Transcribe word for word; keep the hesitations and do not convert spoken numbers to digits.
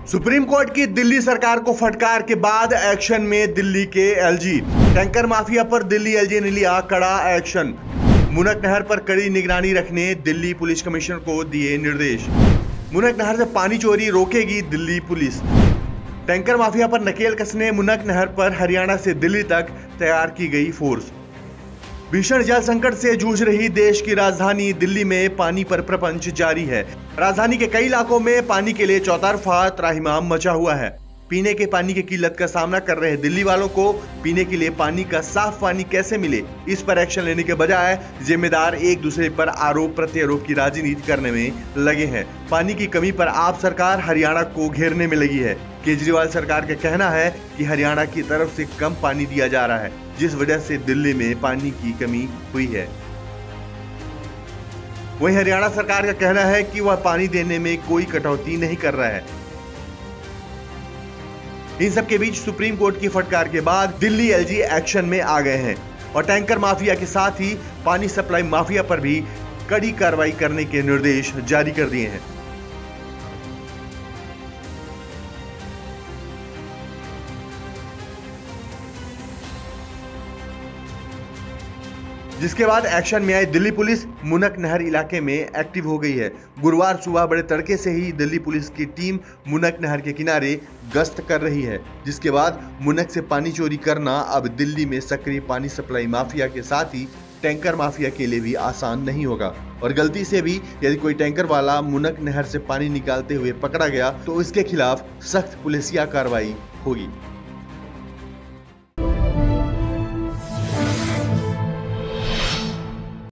Supreme court की दिल्ली सरकार को फटकार के बाद एक्शन में दिल्ली के एलजी। टैंकर माफिया पर दिल्ली एलजी ने लिया कड़ा एक्शन। मुनक नहर पर कड़ी निगरानी रखने दिल्ली पुलिस कमिश्नर को दिए निर्देश। मुनक नहर से पानी चोरी रोकेगी दिल्ली पुलिस। टैंकर माफिया पर नकेल कसने मुनक नहर पर हरियाणा से दिल्ली तक तैयार की गई फोर्स। भीषण जल संकट से जूझ रही देश की राजधानी दिल्ली में पानी पर प्रपंच जारी है। राजधानी के कई इलाकों में पानी के लिए चौतरफा त्राहिमाम मचा हुआ है। पीने के पानी की किल्लत का सामना कर रहे दिल्ली वालों को पीने के लिए पानी का साफ पानी कैसे मिले, इस पर एक्शन लेने के बजाय जिम्मेदार एक दूसरे पर आरोप प्रत्यारोप की राजनीति करने में लगे हैं। पानी की कमी पर आप सरकार हरियाणा को घेरने में लगी है। केजरीवाल सरकार का कहना है कि हरियाणा की तरफ से कम पानी दिया जा रहा है, जिस वजह से दिल्ली में पानी की कमी हुई है। वहीं हरियाणा सरकार का कहना है कि वह पानी देने में कोई कटौती नहीं कर रहा है। इन सब के बीच सुप्रीम कोर्ट की फटकार के बाद दिल्ली एलजी एक्शन में आ गए हैं और टैंकर माफिया के साथ ही पानी सप्लाई माफिया पर भी कड़ी कार्रवाई करने के निर्देश जारी कर दिए हैं। जिसके बाद एक्शन में आई दिल्ली पुलिस मुनक नहर इलाके में एक्टिव हो गई है। गुरुवार सुबह बड़े तड़के से ही दिल्ली पुलिस की टीम मुनक नहर के किनारे गश्त कर रही है, जिसके बाद मुनक से पानी चोरी करना अब दिल्ली में सक्रिय पानी सप्लाई माफिया के साथ ही टैंकर माफिया के लिए भी आसान नहीं होगा। और गलती से भी यदि कोई टैंकर वाला मुनक नहर से पानी निकालते हुए पकड़ा गया तो इसके खिलाफ सख्त पुलिसिया कार्रवाई होगी।